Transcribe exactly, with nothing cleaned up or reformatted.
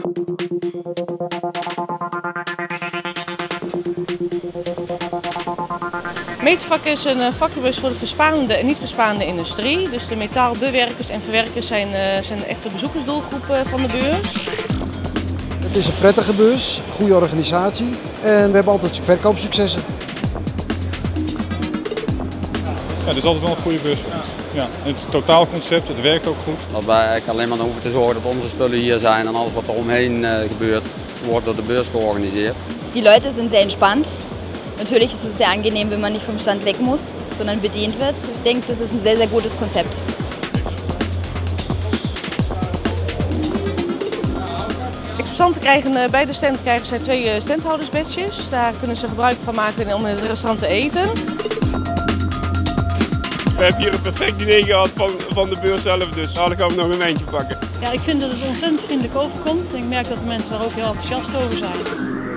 Metervak is een vakbus voor de versparende en niet versparende industrie. Dus de metaalbewerkers en verwerkers zijn, uh, zijn de echte bezoekersdoelgroep van de beurs. Het is een prettige beurs, goede organisatie en we hebben altijd verkoopsuccessen. Ja, het is altijd wel een goede beurs. Ja, het totaalconcept, het werkt ook goed. Dat wij eigenlijk alleen maar hoeven te zorgen dat onze spullen hier zijn en alles wat er omheen uh, gebeurt, wordt door de beurs georganiseerd. Die Leute sind sehr entspannt. Natürlich ist es sehr angenehm, wenn man nicht vom Stand weg muss, sondern bedient wird. Ich denke, das ist ein sehr, sehr gutes Konzept. Exposanten krijgen bij de stand krijgen zij twee standhoudersbadges. Daar kunnen ze gebruik van maken om in het restaurant te eten. We hebben hier een perfect diner gehad van, van de beurs zelf, dus daar gaan we nog een wijntje pakken. Ja, ik vind dat het ontzettend vriendelijk overkomt en ik merk dat de mensen daar ook heel enthousiast over zijn.